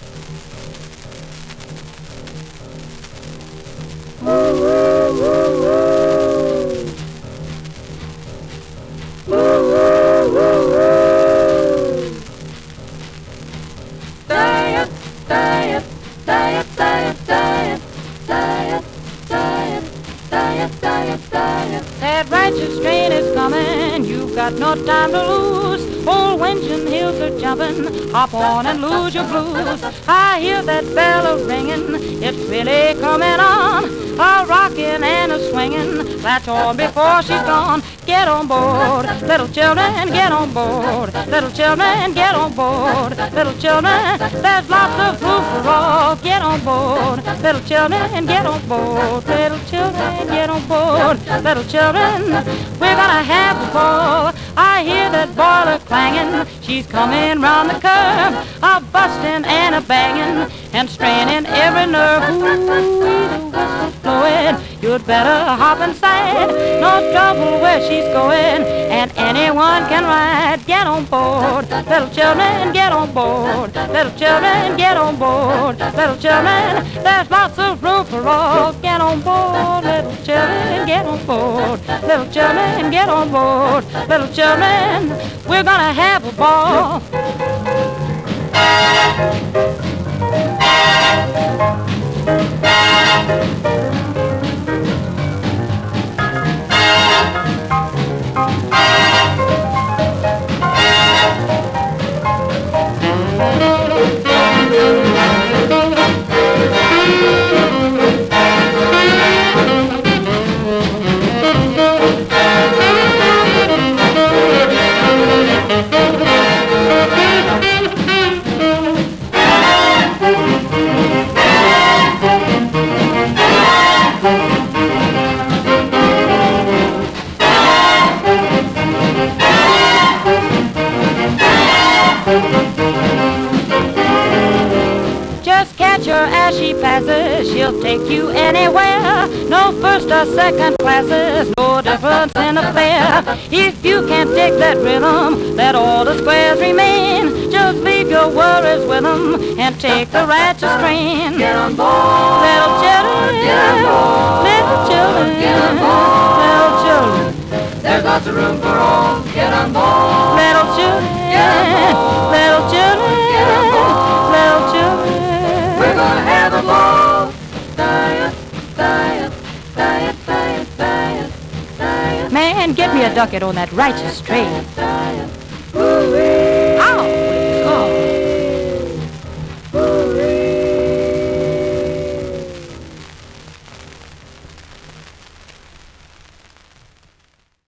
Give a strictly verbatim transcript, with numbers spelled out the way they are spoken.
That righteous train is coming, you've got no time to lose. Old Winchon hills are jumping, hop on and lose your blues. I hear that bell a-ringing, it's really coming on. A rockin' and a swinging, latch on before she's gone. Get on board, little children, get on board. Little children, get on board. Little children, there's lots of room for all. Get on board, little children, get on board. Little children, get on board. Little children, we're gonna have a ball. I hear that boiler clanging, she's coming round the curve, a bustin' and a banging and straining every nerve. Ooh, the whistle's blowing, you'd better hop inside. No trouble where she's going, and anyone can ride. Get on board, little children, get on board. Little children, get on board. Little children, there's lots of room for all. Get on board, little children, get on board. Little children, get on board. Little children, we're gonna have a ball. Just catch her as she passes, she'll take you anywhere. No first or second classes, no difference in the fare. If you can't take that rhythm, let all the squares remain. Just leave your worries with them and take the righteous train. Get on board, little children, get on board, little children, get on board, little children. There's lots of room for all. Get on board, little children, get on board, little children, get on board, little children. We're gonna have a ball. Diet, diet, diet, diet, diet, diet. Man, get me a ducat on that righteous train. Diet, diet.